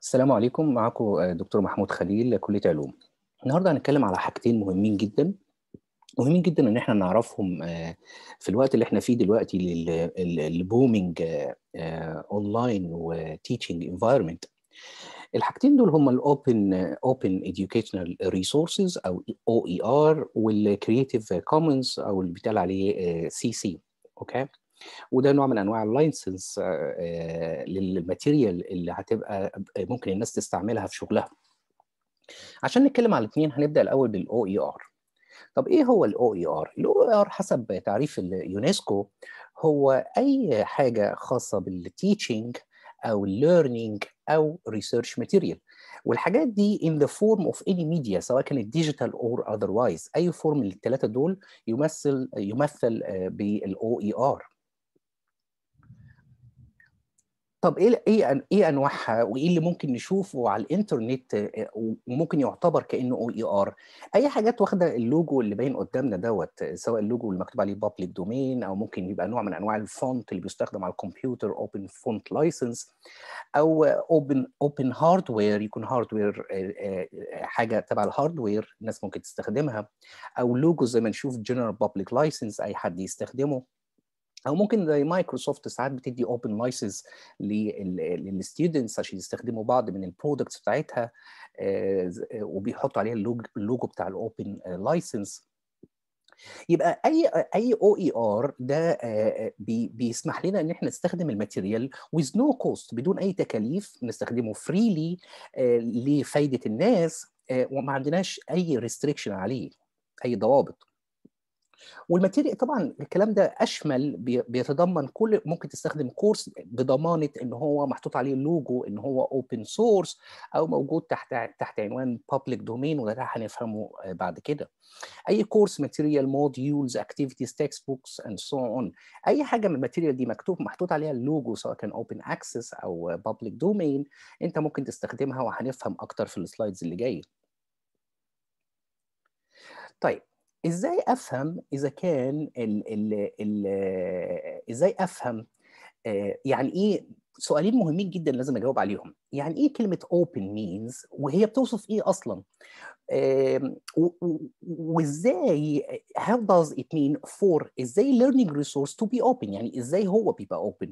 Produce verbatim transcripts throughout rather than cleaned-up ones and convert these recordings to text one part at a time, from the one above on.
السلام عليكم. معكم دكتور محمود خليل، كلية علوم. النهارده هنتكلم على حاجتين مهمين جدا مهمين جدا ان احنا نعرفهم في الوقت اللي احنا فيه دلوقتي للبومينج اونلاين وتيتشنج انفايرمنت. الحاجتين دول هم الاوبن اوبن educational resources او او اي ار والكرييتيف كومنز او اللي بيتقال عليه سي سي. اوكي، وده نوع من انواع اللايسنس للماتيريال اللي هتبقى ممكن الناس تستعملها في شغلها. عشان نتكلم على الاثنين هنبدا الاول بالاو اي ار. طب ايه هو الاو اي ار؟ الاو اي ار حسب تعريف اليونسكو هو اي حاجه خاصه بالتيتشنج او الليرنينج او ريسيرش ماتيريال، والحاجات دي in the form of any media سواء كانت ديجيتال or otherwise. اي فورم من الثلاثه دول يمثل يمثل بالاو اي ار. طب ايه ايه ايه انواعها وايه اللي ممكن نشوفه على الانترنت وممكن يعتبر كانه او اي ار؟ اي حاجات واخده اللوجو اللي باين قدامنا دوت، سواء اللوجو اللي مكتوب عليه بابليك دومين او ممكن يبقى نوع من انواع الفونت اللي بيستخدم على الكمبيوتر اوبن فونت لايسنس، او اوبن اوبن هاردوير يكون هاردوير حاجه تبع الهاردوير الناس ممكن تستخدمها، او لوجو زي ما نشوف جنرال بابليك لايسنس اي حد يستخدمه، او ممكن زي مايكروسوفت ساعات بتدي اوبن لايسنس للستودنتس عشان يستخدموا بعض من البرودكتس بتاعتها وبيحطوا عليها اللوجو بتاع الاوبن لايسنس. يبقى اي اي او اي ار ده بي بيسمح لنا ان احنا نستخدم الماتيريال with no cost بدون اي تكاليف، نستخدمه فريلي لفائده الناس وما عندناش اي ريستريكشن عليه، اي ضوابط. والماتيريال طبعا الكلام ده اشمل، بيتضمن كل ممكن تستخدم كورس بضمانه ان هو محطوط عليه اللوجو ان هو اوبن سورس او موجود تحت تحت عنوان بابليك دومين، وده هنفهمه بعد كده. اي كورس ماتيريال موديولز اكتيفيتيز تكست بوكس اند سو اون، اي حاجه من الماتيريال دي مكتوب محطوط عليها اللوجو سواء كان اوبن اكسس او بابليك دومين انت ممكن تستخدمها، وهنفهم اكتر في السلايدز اللي جايه. طيب ازاي افهم اذا كان ال ال ال ازاي افهم آه يعني ايه؟ سؤالين مهمين جدا لازم اجاوب عليهم. يعني ايه كلمه open means وهي بتوصف ايه اصلا؟ آه وازاي how does it mean for ازاي learning resource to be open؟ يعني ازاي هو بيبقى open؟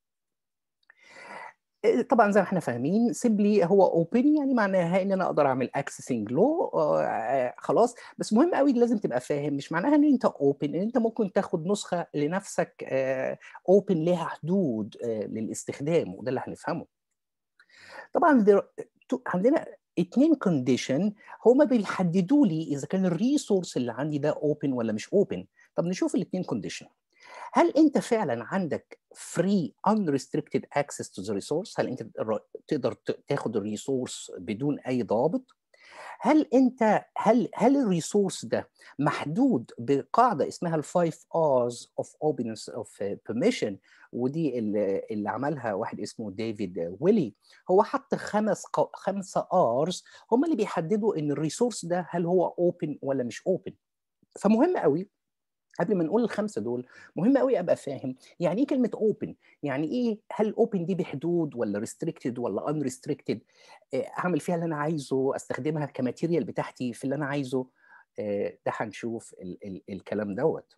طبعا زي ما احنا فاهمين سيمبلي هو اوبن يعني معناها ان انا اقدر اعمل اكسسنج له خلاص. بس مهم قوي لازم تبقى فاهم، مش معناها ان انت اوبن ان انت ممكن تاخد نسخه لنفسك اوبن ليها حدود للاستخدام، وده اللي هنفهمه. طبعا عندنا اتنين كونديشن هما بيحددوا لي اذا كان الريسورس اللي عندي ده اوبن ولا مش اوبن. طب نشوف الاتنين كونديشن. هل انت فعلا عندك free unrestricted access to the resource؟ هل انت تقدر تاخد الريسورس بدون اي ضوابط؟ هل انت هل هل الريسورس ده محدود بقاعده اسمها الفايف R's of openness of permission، ودي اللي, اللي عملها واحد اسمه ديفيد ويلي. هو حط خمس خمسه R's هم اللي بيحددوا ان الريسورس ده هل هو اوبن ولا مش اوبن. فمهم قوي قبل ما نقول الخمسه دول مهم قوي ابقى فاهم يعني ايه كلمه اوبن. يعني ايه؟ هل اوبن دي بحدود ولا ريستريكتد ولا ان ريستريكتد؟ اعمل فيها اللي انا عايزه، استخدمها كماتيريال بتاعتي في اللي انا عايزه. ده هنشوف ال ال الكلام دوت.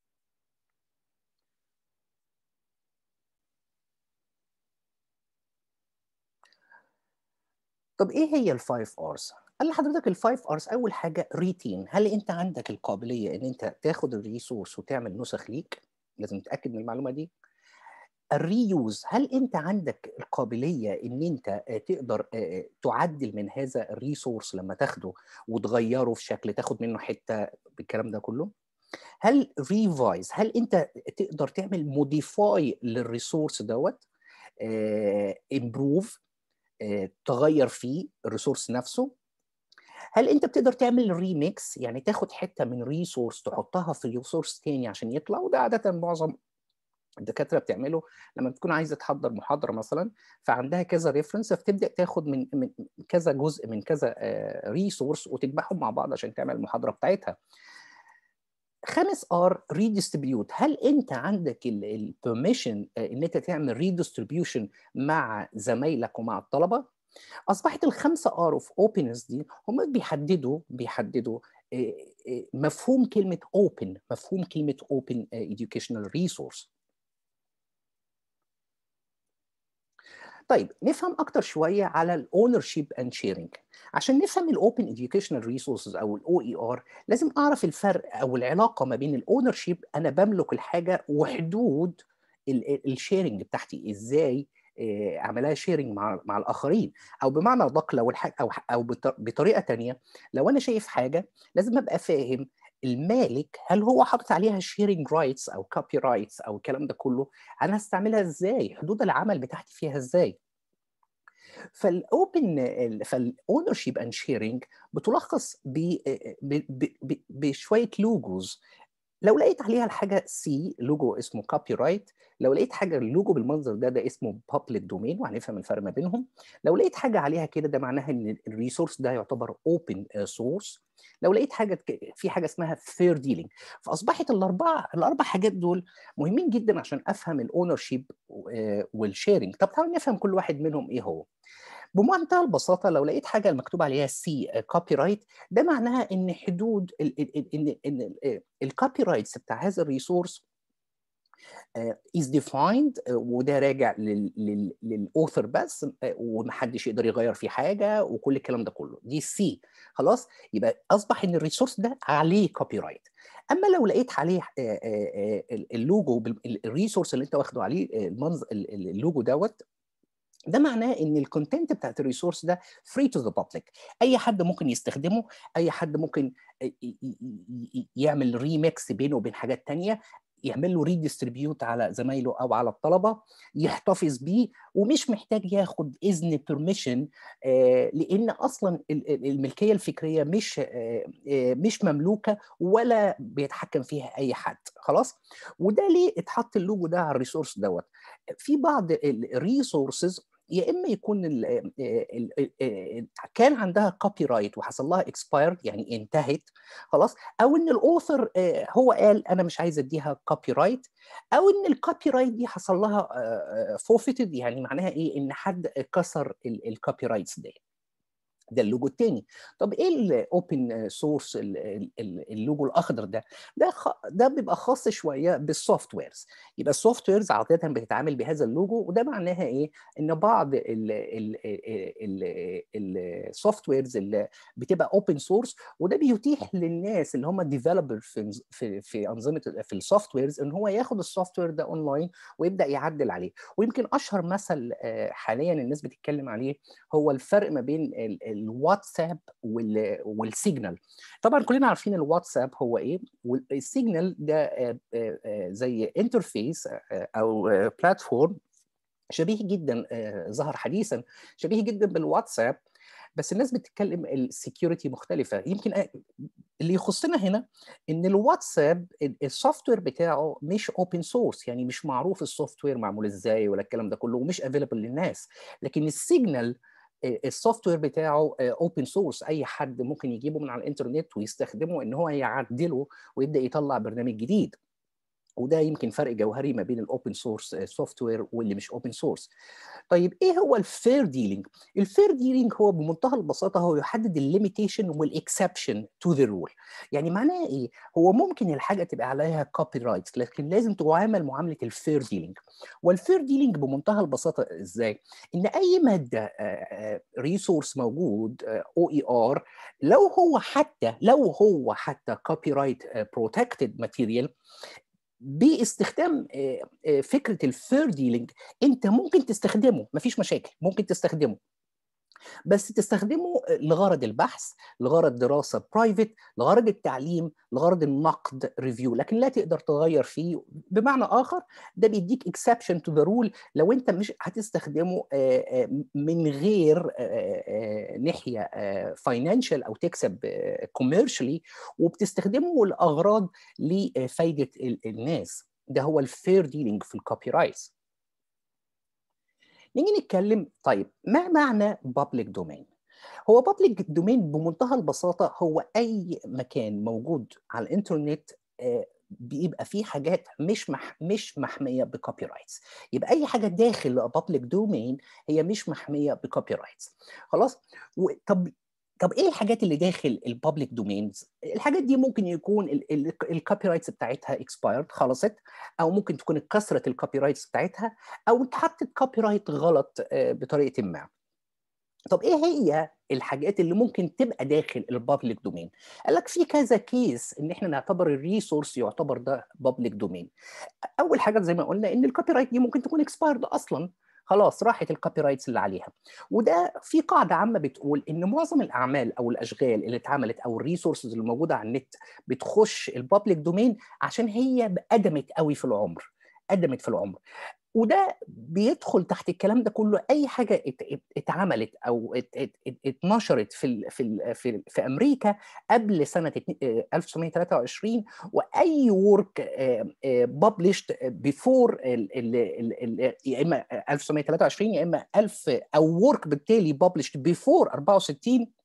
طب ايه هي الفايف ارز؟ قال لحضرتك الفايف ارز اول حاجه ريتين. هل انت عندك القابليه ان انت تاخد الريسورس وتعمل نسخ ليك؟ لازم تتاكد من المعلومه دي. الريوز، هل انت عندك القابليه ان انت تقدر تعدل من هذا الريسورس لما تاخده وتغيره في شكل، تاخد منه حته بالكلام ده كله؟ هل ريفايز، هل انت تقدر تعمل موديفاي للريسورس دوت، امبروف، تغير فيه الريسورس نفسه؟ هل انت بتقدر تعمل ريميكس، يعني تاخد حته من ريسورس تحطها في ريسورس تاني عشان يطلع؟ وده عاده معظم الدكاتره بتعمله لما بتكون عايزه تحضر محاضره مثلا، فعندها كذا ريفرنس، فتبدا تاخد من من كذا جزء من كذا ريسورس وتجمعهم مع بعض عشان تعمل المحاضره بتاعتها. خامس ار ريديستريبيوت، هل انت عندك البرميشن ان انت تعمل ريديستريبيوشن مع زمايلك ومع الطلبه؟ اصبحت الخمسه ار اوف اوبنس دي هم بيحددوا بيحددوا مفهوم كلمه اوبن، مفهوم كلمه اوبن educational resource. طيب نفهم اكتر شويه على الاونر شيب اند شيرنج. عشان نفهم الاوبن educational resources او الاو اي ار لازم اعرف الفرق او العلاقه ما بين الاونر شيب، انا بملك الحاجه، وحدود الشيرنج بتاعتي، ازاي اعملها شيرنج مع مع الاخرين. او بمعنى ادق لو الحاجه او او بطريقه ثانيه، لو انا شايف حاجه لازم ابقى فاهم المالك هل هو حاطط عليها شيرنج رايتس او كوبي رايتس او الكلام ده كله، انا هستعملها ازاي، حدود العمل بتاعتي فيها ازاي. فالاوبن فالاونر شيب اند شيرنج بتلخص بشويه لوجوز. لو لقيت عليها الحاجه سي لوجو اسمه كوبي رايت، لو لقيت حاجه اللوجو بالمنظر ده ده اسمه بابليك دومين، وهنفهم الفرق ما بينهم. لو لقيت حاجه عليها كده ده معناها ان الريسورس ده يعتبر اوبن سورس. لو لقيت حاجه في حاجه اسمها فير ديلينج. فاصبحت الاربعه الاربع حاجات دول مهمين جدا عشان افهم الاونر شيب والشيرنج. طب تعالوا نفهم كل واحد منهم ايه هو. بمنتهى البساطه لو لقيت حاجه مكتوب عليها سي كوبي رايت، ده معناها ان حدود ان ان الكوبي رايتس بتاع هذا الريسورس is defined، وده راجع للاوثر بس، ومحدش يقدر يغير فيه حاجه، وكل الكلام ده كله دي سي. خلاص، يبقى اصبح ان الريسورس ده عليه كوبي رايت. اما لو لقيت عليه اللوجو، الريسورس اللي انت واخده عليه المنظر اللوجو دوت، ده معناه ان الكونتنت بتاعت الريسورس ده فري تو ذا بابليك، اي حد ممكن يستخدمه، اي حد ممكن يعمل ريميكس بينه وبين حاجات تانية، يعمل له ريديستريبيوت على زمايله او على الطلبه، يحتفظ بيه، ومش محتاج ياخد اذن بيرميشن، لان اصلا الملكيه الفكريه مش مش مملوكه ولا بيتحكم فيها اي حد. خلاص، وده ليه اتحط اللوجو ده على الريسورس دوت. في بعض الريسورسز يا اما يكون ال ال ال كان عندها كوبي رايت وحصل لها اكسبايرد، يعني انتهت خلاص، او ان الاوثر هو قال انا مش عايز اديها كوبي رايت، او ان الكوبي رايت دي حصل لها فورفيتد، يعني معناها ايه، ان حد كسر الكوبي رايتس دي. ده اللوجو الثاني. طب ايه الاوبن سورس اللوجو الاخضر ده؟ ده خ... ده بيبقى خاص شويه بالسوفت ويرز. يبقى السوفت ويرز عاده بتتعامل بهذا اللوجو، وده معناها ايه؟ ان بعض السوفت ويرز اللي بتبقى اوبن سورس، وده بيتيح للناس اللي هم ديفلوبر في في في انظمه في السوفت ويرز ان هو ياخد السوفت وير ده اونلاين ويبدا يعدل عليه. ويمكن اشهر مثل حاليا الناس بتتكلم عليه هو الفرق ما بين الواتساب والسيجنال. طبعا كلنا عارفين الواتساب هو ايه، والسيجنال ده زي انترفيس او بلاتفورم شبيه جدا، ظهر حديثا شبيه جدا بالواتساب، بس الناس بتتكلم السكيورتي مختلفه. يمكن اللي يخصنا هنا ان الواتساب السوفت وير بتاعه مش اوبن سورس، يعني مش معروف السوفت وير معمول ازاي ولا الكلام ده كله، ومش افيلبل للناس. لكن السيجنال السوفت وير بتاعه اوبن سورس، اي حد ممكن يجيبه من على الانترنت ويستخدمه ان هو يعدله ويبدا يطلع برنامج جديد. وده يمكن فرق جوهري ما بين الاوبن سورس سوفت وير واللي مش اوبن سورس. طيب ايه هو الفير ديلينج؟ الفير ديلينج هو بمنتهى البساطه هو يحدد الليميتيشن والاكسبشن تو ذا رول. يعني معناه ايه؟ هو ممكن الحاجه تبقى عليها كوبي رايتس، لكن لازم تعامل معامله الفير ديلينج. والفير ديلينج بمنتهى البساطه ازاي؟ ان اي ماده ريسورس موجود او اي ار، لو هو حتى لو هو حتى كوبي رايت بروتكتد ماتيريال، باستخدام فكره الفير ديلينج انت ممكن تستخدمه، مفيش مشاكل، ممكن تستخدمه، بس تستخدمه لغرض البحث، لغرض دراسه برايفت، لغرض التعليم، لغرض النقد ريفيو، لكن لا تقدر تغير فيه. بمعنى اخر ده بيديك اكسبشن تو ذا رول لو انت مش هتستخدمه من غير ناحيه فاينانشال او تكسب كوميرشلي، وبتستخدمه لاغراض لفائده الناس. ده هو الفير ديلينج في الكوبي رايتس. نيجي نتكلم، طيب ما معنى public domain؟ هو public domain بمنتهى البساطة هو أي مكان موجود على الإنترنت بيبقى في حاجات مش مح مش محميه بكوبي رايتس، يبقى اي حاجه داخل بابليك دومين هي مش محميه بكوبي رايتس. خلاص. طب طب ايه الحاجات اللي داخل البابليك دومينز؟ الحاجات دي ممكن يكون الكوبي رايتس بتاعتها اكسبايرد، خلصت، او ممكن تكون اتكسرت الكوبي رايتس بتاعتها، او اتحطت كوبي رايت غلط بطريقه ما. طب ايه هي الحاجات اللي ممكن تبقى داخل البابليك دومين؟ قال لك في كذا كيس ان احنا نعتبر الريسورس يعتبر ده بابليك دومين. اول حاجه زي ما قلنا ان الكوبي رايت دي ممكن تكون اكسبايرد اصلا، خلاص راحت الكوبي رايتس اللي عليها. وده في قاعده عامه بتقول ان معظم الاعمال او الاشغال اللي اتعملت او الريسورسز اللي موجوده على النت بتخش البابليك دومين عشان هي قدمت قوي في العمر، قدمت في العمر. وده بيدخل تحت الكلام ده كله اي حاجه اتعملت او اتنشرت في في في, في امريكا قبل سنه ألف وتسعمية وتلاتة وعشرين، واي ورك ببلشت بيفور يا اما ألف وتسعمية وتلاتة وعشرين يا اما ألف، او ورك بالتالي ببلشت بيفور أربعة وستين،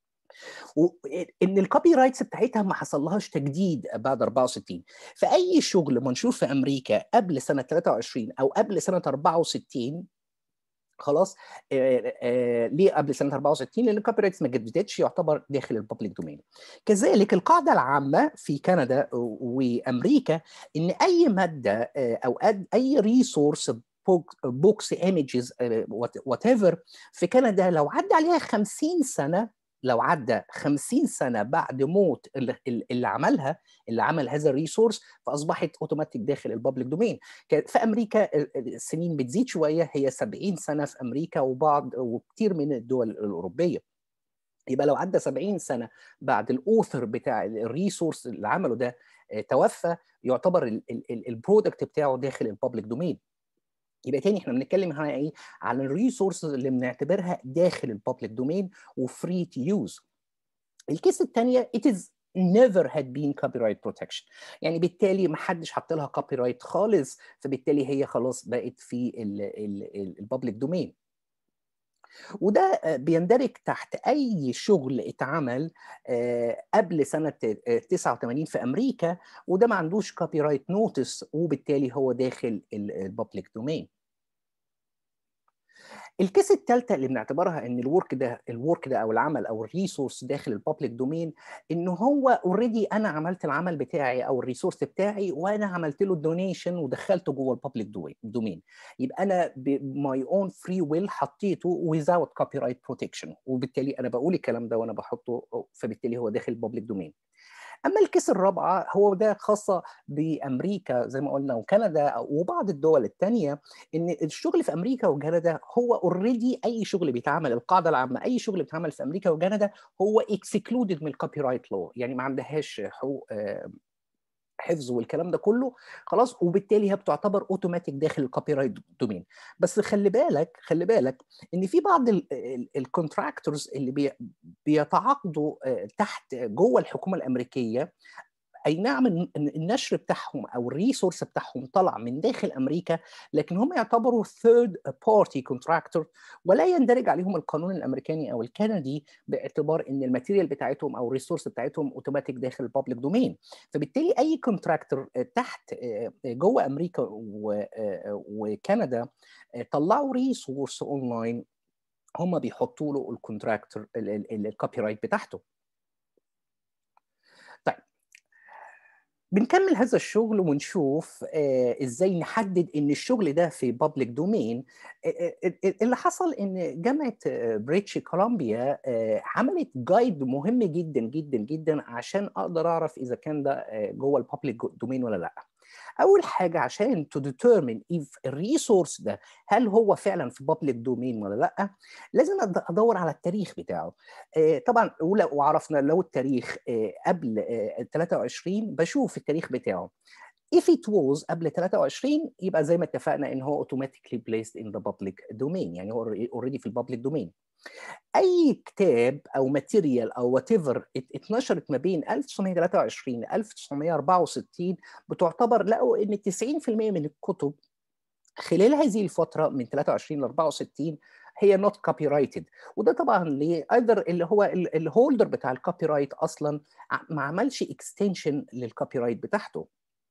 وان الكوبي رايتس بتاعتها ما حصلهاش تجديد بعد أربعة وستين. فاي شغل منشور في امريكا قبل سنه تلاتة وعشرين او قبل سنه أربعة وستين، خلاص، آه آه ليه قبل سنه أربعة وستين؟ لان الكوبي رايتس ما جددتش، يعتبر داخل الببليك دومين. كذلك القاعده العامه في كندا وامريكا ان اي ماده آه او اي ريسورس، بوكس، ايمجز، وات ايفر، في كندا لو عدى عليها خمسين سنه، لو عدى خمسين سنه بعد موت اللي, اللي عملها، اللي عمل هذا الريسورس، فاصبحت اوتوماتيك داخل الببليك دومين. في امريكا السنين بتزيد شويه، هي سبعين سنه في امريكا وبعض وكثير من الدول الاوروبيه. يبقى لو عدى سبعين سنه بعد الاوثر بتاع الريسورس اللي عمله ده توفى، يعتبر البرودكت بتاعه داخل الببليك دومين. يبقى تاني احنا بنتكلم هنا ايه؟ على الريسورسز اللي بنعتبرها داخل الببليك دومين وفري تو يوز. الكيس الثانيه it is never had been copyright protection، يعني بالتالي ما حدش حط لها كوبي رايت خالص، فبالتالي هي خلاص بقت في الببليك دومين. وده بيندرج تحت اي شغل اتعمل قبل سنه تسعة وتمانين في امريكا، وده ما عندوش كوبي رايت نوتس، وبالتالي هو داخل الببليك دومين. الكيس الثالثه اللي بنعتبرها ان الورك ده الورك ده او العمل او الريسورس داخل الببليك دومين، ان هو اوريدي انا عملت العمل بتاعي او الريسورس بتاعي وانا عملته له دونيشن ودخلته جوه الببليك دومين، يبقى انا بماي اون فري ويل حطيته without copyright protection، وبالتالي انا بقول الكلام ده وانا بحطه، فبالتالي هو داخل الببليك دومين. اما الكيس الرابعه هو ده خاصه بامريكا زي ما قلنا وكندا وبعض الدول الثانيه، ان الشغل في امريكا وكندا هو اوريدي اي شغل بيتعمل، القاعده العامه اي شغل بيتعمل في امريكا وكندا هو اكسكلودد من الكوبي رايت لو، يعني ما عندهاش حقوق حفظ والكلام ده كله، خلاص، وبالتالي هي بتعتبر اوتوماتيك داخل الكوبي رايت دومين. بس خلي بالك خلي بالك ان في بعض الكونتراكتورز اللي بي بيتعاقدوا تحت جوه الحكومه الامريكيه، اي نعم النشر بتاعهم او الريسورس بتاعهم طلع من داخل امريكا، لكن هم يعتبروا ثيرد بارتي كونتراكتور، ولا يندرج عليهم القانون الامريكاني او الكندي، باعتبار ان الماتيريال بتاعتهم او الريسورس بتاعتهم اوتوماتيك داخل البابليك دومين. فبالتالي اي كونتراكتور تحت جوه امريكا وكندا طلعوا ريسورس اونلاين، هم بيحطوا له الكونتراكتور الكوبي رايت بتاعته. طيب بنكمل هذا الشغل ونشوف آه ازاي نحدد ان الشغل ده في بابليك دومين. آه آه اللي حصل ان جامعه بريتش كولومبيا آه عملت جايد مهم جدا جدا جدا عشان اقدر اعرف اذا كان ده آه جوه البابليك دومين ولا لا. اول حاجه عشان to determine if الريسورس ده هل هو فعلا في بابليك دومين ولا لا، لازم ادور على التاريخ بتاعه. طبعا وعرفنا لو التاريخ قبل تلاتة وعشرين بشوف التاريخ بتاعه. if it was قبل تلاتة وعشرين يبقى زي ما اتفقنا ان هو automatically placed in the public domain، يعني هو already في البابليك دومين. اي كتاب او ماتيريال او وات ايفر اتنشرت ما بين ألف وتسعمية وتلاتة وعشرين ألف وتسعمية وأربعة وستين بتعتبر، لقوا ان تسعين في المية من الكتب خلال هذه الفتره من تلاتة وعشرين ل أربعة وستين هي نوت كوبي رايتد. وده طبعا ليه؟ ايذر اللي هو الهولدر بتاع الكوبي رايت اصلا ما عملش اكستنشن للكوبي رايت بتاعته،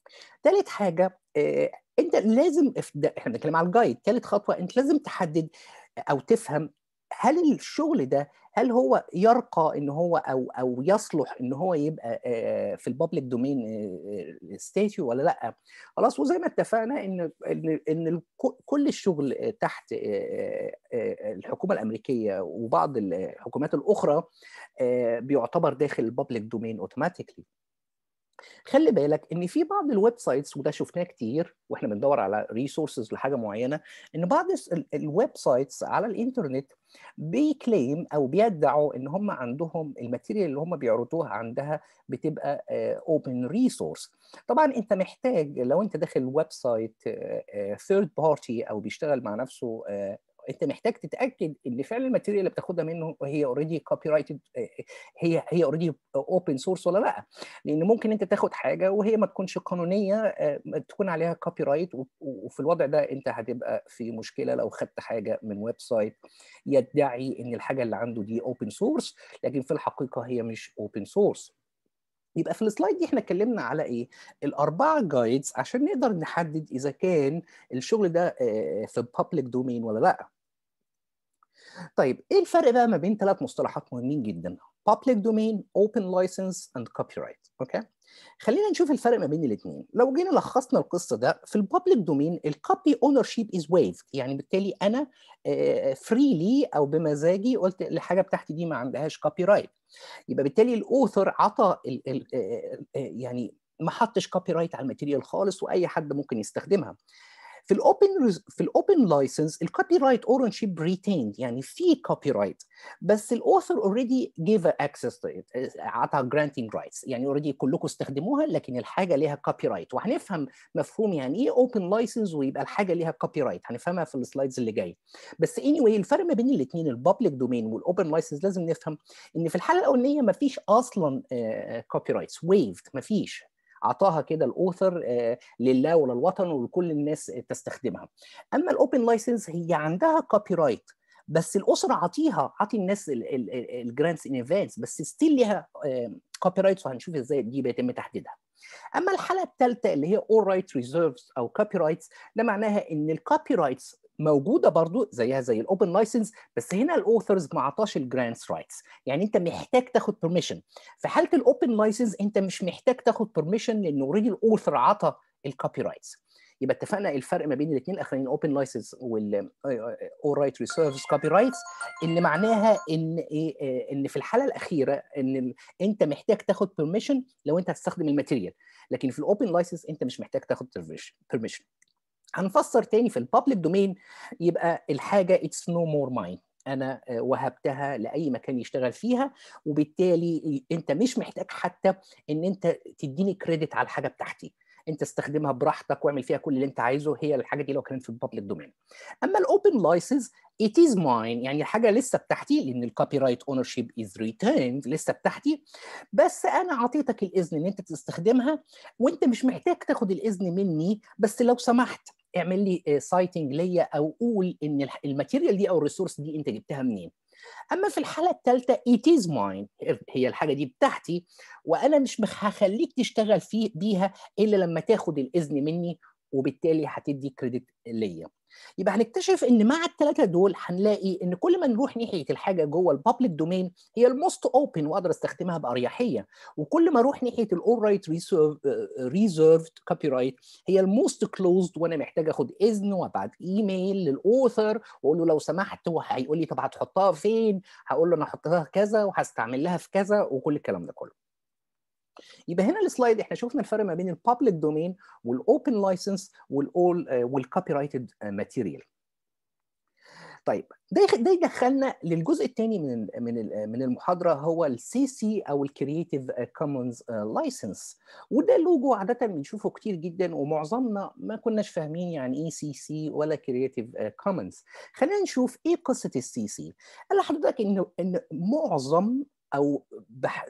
ثالث حاجه آه، انت لازم، احنا بنتكلم على الجايد، ثالث خطوه انت لازم تحدد او تفهم هل الشغل ده هل هو يرقى ان هو او او يصلح ان هو يبقى في البابليك دومين ستاتيو ولا لا. خلاص. وزي ما اتفقنا ان ان ان كل الشغل تحت الحكومه الامريكيه وبعض الحكومات الاخرى بيعتبر داخل البابليك دومين اوتوماتيكلي. خلي بالك ان في بعض الويب سايتس، وده شفناه كتير واحنا بندور على ريسورسز لحاجه معينه، ان بعض الويب سايتس على الانترنت بيكليم او بيدعوا ان هم عندهم الماتيريال اللي هم بيعرضوها عندها بتبقى اوبن ريسورس. طبعا انت محتاج لو انت داخل ويب سايت ثيرد بارتي او بيشتغل مع نفسه، انت محتاج تتاكد ان فعلا الماتيريال اللي بتاخدها منه هي اوريدي كوبي رايتد، هي هي اوريدي اوبن سورس ولا لا. لان ممكن انت تاخد حاجه وهي ما تكونش قانونيه تكون عليها كوبي رايت، وفي الوضع ده انت هتبقى في مشكله لو خدت حاجه من ويب سايت يدعي ان الحاجه اللي عنده دي اوبن سورس لكن في الحقيقه هي مش اوبن سورس. يبقى في السلايد دي احنا اتكلمنا على ايه؟ الاربعه جايدز عشان نقدر نحدد اذا كان الشغل ده في بابليك دومين ولا لا. طيب ايه الفرق بقى ما بين ثلاث مصطلحات مهمين جدا؟ Public Domain, Open License and Copyright. اوكي؟ خلينا نشوف الفرق ما بين الاثنين. لو جينا لخصنا القصه ده، في البابليك دومين الكوبي اونر شيب از ويفد، يعني بالتالي انا فريلي او بمزاجي قلت الحاجه بتاعتي دي ما عندهاش كوبي رايت. يبقى بالتالي الاوثر عطى ال ال يعني ما حطش كوبي رايت على الماتيريال خالص واي حد ممكن يستخدمها. في الاوبن في الاوبن لايسنس الكوبي رايت اورنشيب ريتيند، يعني في كوبي رايت بس الاوثر اوريدي جيف اكسس تو ات، عطى جرانتنج رايتس، يعني اوريدي كلكم استخدموها لكن الحاجه ليها كوبي رايت. وهنفهم مفهوم يعني ايه اوبن لايسنس ويبقى الحاجه ليها كوبي رايت، هنفهمها في السلايدز اللي جايه. بس اني anyway الفرق ما بين الاثنين البابليك دومين والاوبن لايسنس لازم نفهم ان في الحاله الاولانيه ما فيش اصلا كوبي رايتس، ويفد، ما فيش، عطاها كده الاوثر لله وللوطن ولكل الناس تستخدمها. اما الاوبن لايسنس هي عندها كوبي رايت بس الاسره عطيها عطي الناس الجرانتس ان ادفانس بس ستيل ليها كوبي رايتس، وهنشوف ازاي دي بيتم تحديدها. اما الحاله الثالثه اللي هي all right reserves او كوبي رايتس، ده معناها ان الكوبي رايتس موجوده برضو زيها زي الاوبن لايسنس بس هنا الاوثرز ما عطاش الجرانتس رايتس، يعني انت محتاج تاخد بيرميشن. في حاله الاوبن لايسنس انت مش محتاج تاخد بيرميشن لان اوريدي الاوثر عطى الكوبي رايتس. يبقى اتفقنا الفرق ما بين الاثنين الاخرين اوبن لايسنس وال all right reserves كوبي رايتس، ان معناها ان ايه، ان في الحاله الاخيره ان انت محتاج تاخد بيرميشن لو انت هتستخدم الماتيريال، لكن في الاوبن لايسنس انت مش محتاج تاخد بيرميشن. هنفسر تاني في البابليك دومين يبقى الحاجه اتس نو مور ماين، انا وهبتها لاي مكان يشتغل فيها، وبالتالي انت مش محتاج حتى ان انت تديني كريدت على الحاجه بتاعتي، انت استخدمها براحتك واعمل فيها كل اللي انت عايزه، هي الحاجه دي لو كانت في البابليك دومين. اما الاوبن لايسنس it is mine، يعني الحاجه لسه بتاعتي لان الكوبي رايت اونر شيب از ريتيرند، لسه بتاعتي بس انا اعطيتك الاذن ان انت تستخدمها وانت مش محتاج تاخد الاذن مني، بس لو سمحت اعمل لي سايتنج ليا او قول ان الماتيريال دي او الريسورس دي انت جبتها منين. اما في الحاله الثالثه it is mine، هي الحاجه دي بتاعتي وانا مش هخليك تشتغل فيه بيها الا لما تاخد الاذن مني، وبالتالي هتدي كريدت ليا. يبقى هنكتشف ان مع الثلاثه دول هنلاقي ان كل ما نروح ناحيه الحاجه جوه البابليك دومين هي الموست اوبن واقدر استخدمها باريحيه، وكل ما اروح ناحيه الاول رايت ريزيرفد كوبي رايت هي الموست كلوزد وانا محتاج اخد اذن وابعت ايميل للاوثر واقول له لو سمحت، وهيقول لي طب هتحطها فين؟ هقول له انا هحطها كذا وهستعمل لها في كذا وكل الكلام ده كله. يبقى هنا السلايد احنا شفنا الفرق ما بين البابليك دومين والاوبن لايسنس والاول والكوبي رايتد ماتيريال. طيب ده ده يدخلنا للجزء الثاني من من من المحاضره، هو السي سي او الكرييتيف كومنز لايسنس، وده لوجو عاده بنشوفه كتير جدا ومعظمنا ما كناش فاهمين يعني ايه سي سي ولا كرييتيف كومنز. خلينا نشوف ايه قصه السي سي. قال لحضرتك ان ان معظم او بح...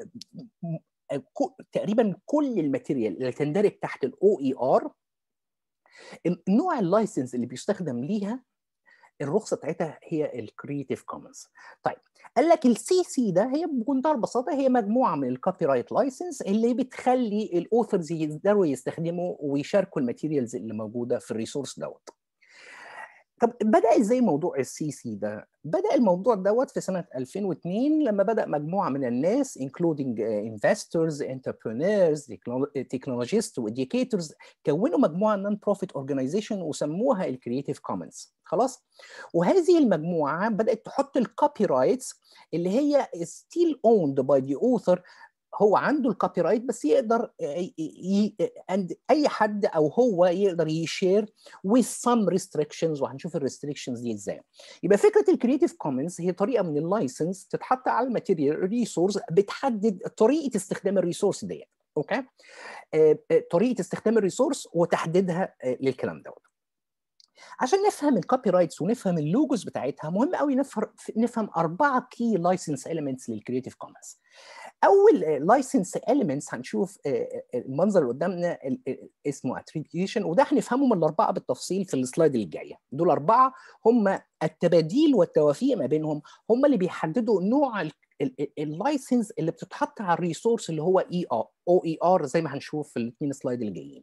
تقريبا كل الماتيريال اللي تندرج تحت الاو اي ار، النوع اللايسنس اللي بيستخدم ليها الرخصه بتاعتها هي الكرييتيف كومنز. طيب قال لك السي سي ده هي بمنتهى البساطه هي مجموعه من الكوبي رايت لايسنس اللي بتخلي الاوثرز يقدروا يستخدموا ويشاركوا الماتيريالز اللي موجوده في الريسورس دوت. طب بدا ازاي موضوع السي سي ده؟ بدا الموضوع دوت في سنه ألفين واثنين لما بدا مجموعه من الناس including investors, entrepreneurs, technologists وeducators كونوا مجموعه نون بروفيت اورجانيزيشن وسموها الكرييتيف كومنز. خلاص؟ وهذه المجموعه بدات تحط الكوبي رايتس اللي هي still owned by the author. هو عنده الكوبي رايت بس يقدر اي حد او هو يقدر يشير with some restrictions، وهنشوف الريستريكشنز دي ازاي. يبقى فكره الكرييتيف كومنز هي طريقه من اللايسنس تتحط على الماتيريال ريسورس بتحدد طريقه استخدام الريسورس ديت. اوكي؟ آه، طريقه استخدام الريسورس وتحديدها آه، للكلام دوت. عشان نفهم الكوبي رايتس ونفهم اللوجوز بتاعتها مهم قوي نفهم نفهم اربعه كي لايسنس اليمنتس للكرييتيف كومنز. اول لايسنس اليمنتس هنشوف المنظر اللي قدامنا اسمه اتريبيوشن، وده هنفهمه من الاربعه بالتفصيل في السلايد اللي جايه. دول اربعه هم التباديل والتوافيق ما بينهم، هم اللي بيحددوا نوع اللايسنس اللي بتتحط على الريسورس اللي هو اي ار او اي ار زي ما هنشوف في الاثنين سلايد اللي جايين.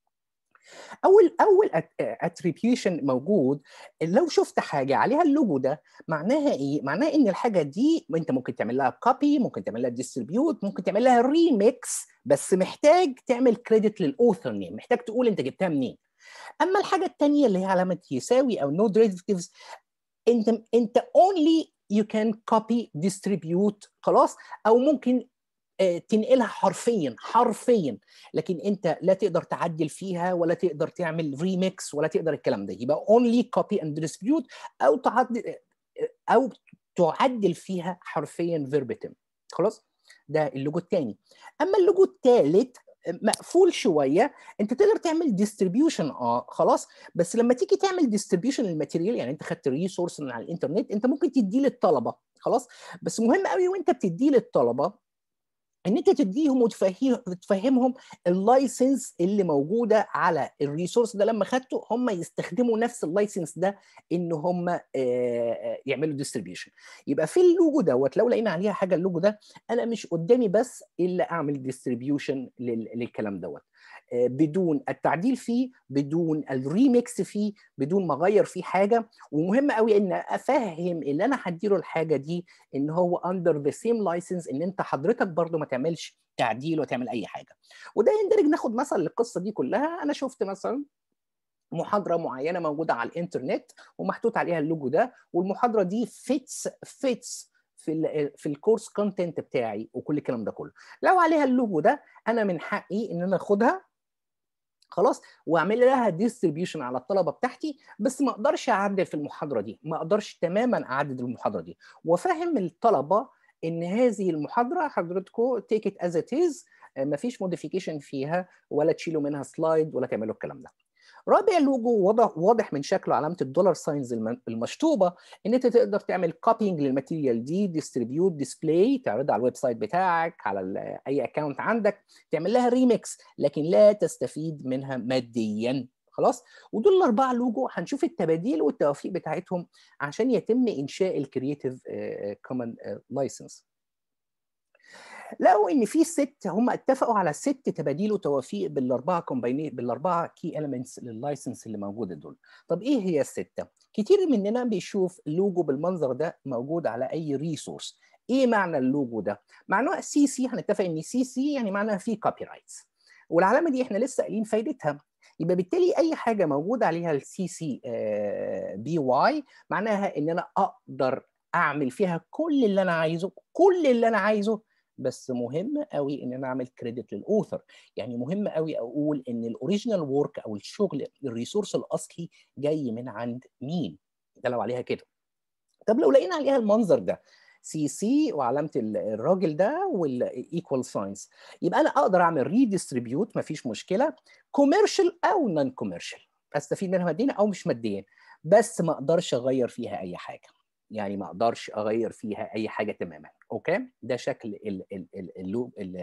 اول اول اتريبيوشن موجود لو شفت حاجه عليها اللوجو ده معناها ايه؟ معناها ان الحاجه دي انت ممكن تعمل لها كوبي، ممكن تعمل لها ديستريبيوت، ممكن تعمل لها ريميكس، بس محتاج تعمل كريدت للاوثر نيم، محتاج تقول انت جبتها منين. اما الحاجه الثانيه اللي هي علامه يساوي او نو ديريفيتيفز، انت انت only you can copy distribute خلاص، او ممكن تنقلها حرفيا حرفيا، لكن انت لا تقدر تعدل فيها ولا تقدر تعمل ريميكس ولا تقدر الكلام ده. يبقى only copy and distribute او تعدل او تعدل فيها حرفيا verbatim. خلاص؟ ده اللوجو الثاني. اما اللوجو الثالث مقفول شويه، انت تقدر تعمل ديستريبيوشن اه خلاص، بس لما تيجي تعمل ديستريبيوشن للماتيريال، يعني انت خدت ريسورس من على الانترنت انت ممكن تديه للطلبه خلاص، بس مهم قوي وانت بتديه للطلبه ان انت تديهم وتفهمهم اللايسنس اللي موجوده على الريسورس ده، لما خدته هم يستخدموا نفس اللايسنس ده ان هم يعملوا ديستريبيوشن. يبقى في اللوجو دوت لو لقينا عليها حاجه اللوجو ده انا مش قدامي بس الا اعمل ديستريبيوشن للكلام دوت بدون التعديل فيه، بدون الريميكس فيه، بدون ما اغير فيه حاجه. ومهم قوي ان افهم اللي انا هديله الحاجه دي ان هو اندر ذا سيم لايسنس، ان انت حضرتك برضو ما تعملش تعديل وتعمل اي حاجه. وده يندرج ناخد مثلا القصه دي كلها. انا شفت مثلا محاضره معينه موجوده على الانترنت ومحطوط عليها اللوجو ده، والمحاضره دي فيتس فيتس في ال في الكورس كونتنت بتاعي وكل الكلام ده كله. لو عليها اللوجو ده انا من حقي ان انا اخدها خلاص واعمل لها ديستريبيوشن على الطلبه بتاعتي، بس ما اقدرش اعدل في المحاضره دي، ما اقدرش تماما اعدل المحاضره دي، وافهم الطلبه ان هذه المحاضره حضرتكم تيك ات از ات از، ما فيش موديفيكيشن فيها ولا تشيلوا منها سلايد ولا تعملوا الكلام ده. رابع لوجو واضح واضح من شكله علامه الدولار ساينز المشطوبه، ان انت تقدر تعمل كوبينج للماتيريال دي، ديستريبيوت، ديسبلاي، تعرضها على الويب سايت بتاعك، على اي اكونت عندك، تعمل لها ريميكس، لكن لا تستفيد منها ماديا. خلاص؟ ودول الاربعه لوجو هنشوف التباديل والتوافيق بتاعتهم عشان يتم انشاء الكرييتيف كومن لايسنس. لقوا ان في ست، هم اتفقوا على ست تباديل وتوافيق بالاربعه كومبايني بالاربعه كي اليمنتس لللايسنس اللي موجوده دول. طب ايه هي السته؟ كتير مننا بيشوف اللوجو بالمنظر ده موجود على اي ريسورس. ايه معنى اللوجو ده؟ معناه سي سي، هنتفق ان سي سي يعني معناها في كوبي رايتس، والعلامه دي احنا لسه قايلين فايدتها. يبقى بالتالي اي حاجه موجود عليها السي سي بي واي معناها ان انا اقدر اعمل فيها كل اللي انا عايزه، كل اللي انا عايزه، بس مهم قوي ان انا اعمل كريدت للاوثر. يعني مهم قوي اقول ان الاوريجينال وورك او الشغل الريسورس الاصلي جاي من عند مين، ده لو عليها كده. طب لو لقينا عليها المنظر ده سي سي وعلامه الراجل ده والايكوال ساينز، يبقى انا اقدر اعمل ريديستريبيوت مفيش مشكله، كوميرشال او نون كوميرشال، استفيد منها ماديا او مش ماديا، بس ما اقدرش اغير فيها اي حاجه. يعني ما اقدرش اغير فيها اي حاجه تماما. اوكي؟ ده شكل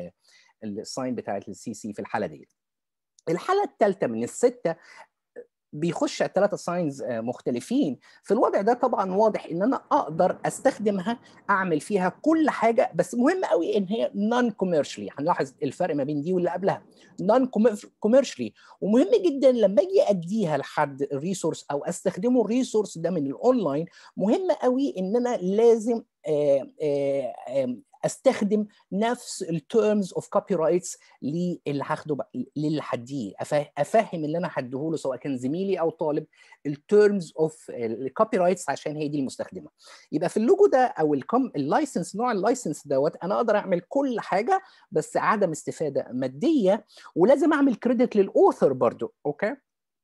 الساين بتاعت السي سي في الحاله دي. الحاله الثالثه من السته بيخش ثلاثة ساينز مختلفين. في الوضع ده طبعا واضح ان انا اقدر استخدمها اعمل فيها كل حاجه، بس مهم قوي ان هي نون كوميرشلي. هنلاحظ الفرق ما بين دي واللي قبلها، نون كوميرشلي. ومهم جدا لما اجي اديها لحد الريسورس او استخدمه الريسورس ده من الاونلاين، مهم قوي ان انا لازم آآ آآ استخدم نفس التيرمز اوف كوبي رايتس اللي هاخده للي هديه، افهم اللي انا هديه له سواء كان زميلي او طالب التيرمز اوف الكوبي رايتس عشان هي دي المستخدمه. يبقى في اللوجو ده او اللايسنس، نوع اللايسنس دوت انا اقدر اعمل كل حاجه بس عدم استفاده ماديه، ولازم اعمل كريدت للاوثر برضو. اوكي،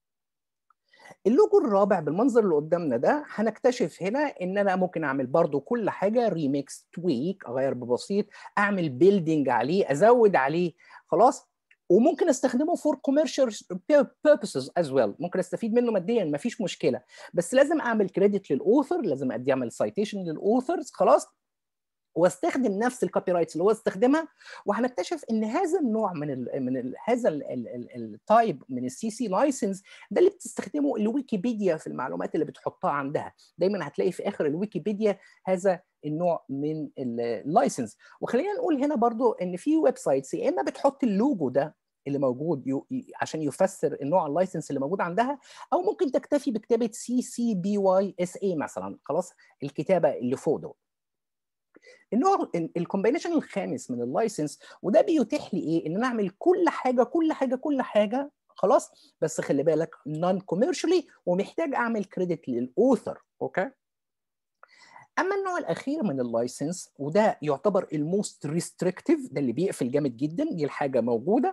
اللوجو الرابع بالمنظر اللي قدامنا ده هنكتشف هنا ان انا ممكن اعمل برضو كل حاجه ريميكس، تويك، اغير ببسيط، اعمل بيلدينج عليه، ازود عليه، خلاص. وممكن استخدمه فور كوميرشال بيربسز از ويل، ممكن استفيد منه ماديا مفيش مشكله، بس لازم اعمل كريدت للاوثر، لازم ادي اعمل سايتيشن للاوثرز، خلاص، واستخدم نفس الكوبي رايتس اللي هو استخدمها. وهنكتشف ان هذا النوع من ال من ال هذا التايب من السي سي لايسنس ده اللي بتستخدمه الويكيبيديا في المعلومات اللي بتحطها عندها. دايما هتلاقي في اخر الويكيبيديا هذا النوع من اللايسنس. وخلينا نقول هنا برضو ان في ويب سايتس يا اما بتحط اللوجو ده اللي موجود يو عشان يفسر النوع اللايسنس اللي موجود عندها، او ممكن تكتفي بكتابه سي سي بي واي اس اي مثلا، خلاص، الكتابه اللي فوق ده. النوع الكومبينيشن الخامس من اللايسنس، وده بيتيح لي ايه؟ ان انا اعمل كل حاجه كل حاجه كل حاجه، خلاص، بس خلي بالك نون كوميرشلي، ومحتاج اعمل كريدت للاوثر. اوكي، اما النوع الاخير من اللايسنس وده يعتبر الموست ريستريكتيف، ده اللي بيقفل جامد جدا، دي الحاجه موجوده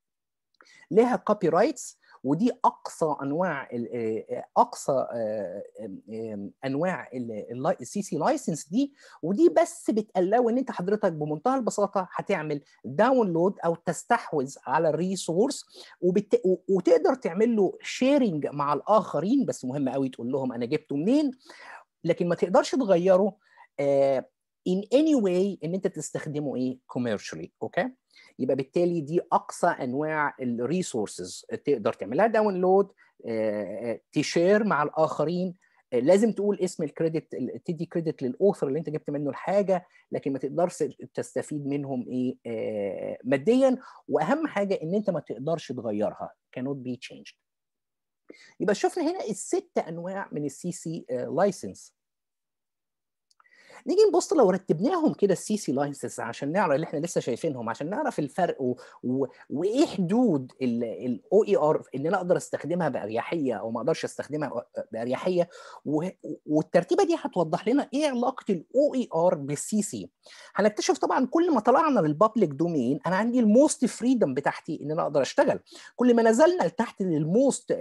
لها كوبي رايتس، ودي اقصى انواع اقصى انواع السي سي لايسنس دي، ودي بس بتقلو ان انت حضرتك بمنتهى البساطه هتعمل داونلود او تستحوذ على الريسورس، وبت... وتقدر تعمل له شيرنج مع الاخرين، بس مهم قوي تقول لهم انا جبته منين، لكن ما تقدرش تغيره uh, in any way ان انت تستخدمه ايه commercially. اوكي، يبقى بالتالي دي اقصى انواع الريسورسز تقدر تعملها داونلود، تشير مع الاخرين. لازم تقول اسم الكريدت، تدي كريدت للاوثر اللي انت جبت منه الحاجه، لكن ما تقدرش تستفيد منهم ايه ماديا. واهم حاجه ان انت ما تقدرش تغيرها، cannot be changed. يبقى شفنا هنا الست انواع من السي سي لايسنس. نيجي نبص لو رتبناهم كده السي سي لايسنس عشان نعرف اللي احنا لسه شايفينهم، عشان نعرف الفرق و... و... وايه حدود الاو اي ار ان انا اقدر استخدمها باريحيه او ما اقدرش استخدمها باريحيه، و... والترتيبه دي هتوضح لنا ايه علاقه الاو اي ار بالسي سي. هنكتشف طبعا كل ما طلعنا للبابليك دومين انا عندي الموست فريدم بتاعتي ان انا اقدر اشتغل، كل ما نزلنا لتحت للموست